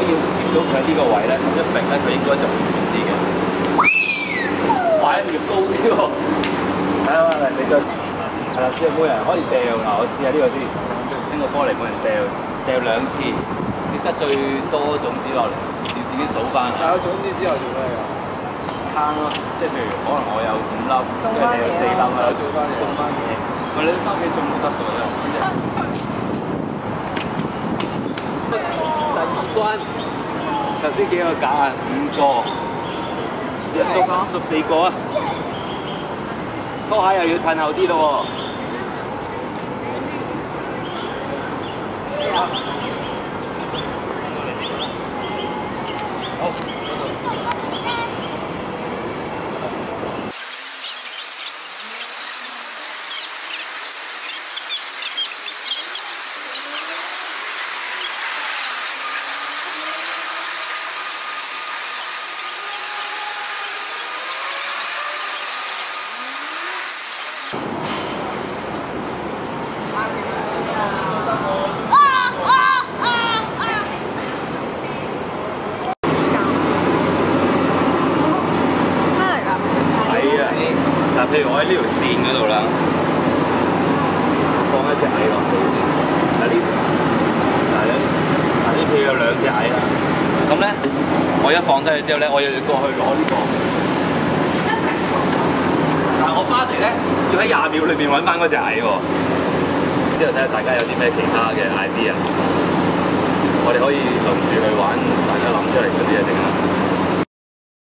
要貼到佢呢個位咧，咁一揈咧，佢應該就會遠啲嘅。哇！要高啲喎。睇下嚟，你再係啦，試下每人可以掉嗱，我試下呢個先。拎個波嚟每人掉2次，跌得最多種子落嚟，要自己數翻。 掉咗種子之後做咩㗎？ 攤咯，即係譬如可能我有5粒，跟住你有4粒啊，種翻嘢。咪你翻屋企種都得㗎啫。第2關，頭先幾個揀啊？5個，一縮4個啊！拖鞋又要褪後啲咯喎。好。嗱，譬如我喺呢條線嗰度啦，放一隻蟻落去。呢片有2隻蟻啦。咁咧，我一放低佢之後咧，我又要過去攞呢個。但係我翻嚟咧，要喺20秒裏邊揾翻嗰隻蟻喎。之後睇下大家有啲咩其他嘅 idea，我哋可以輪住去玩，大家諗出嚟嗰啲嘢。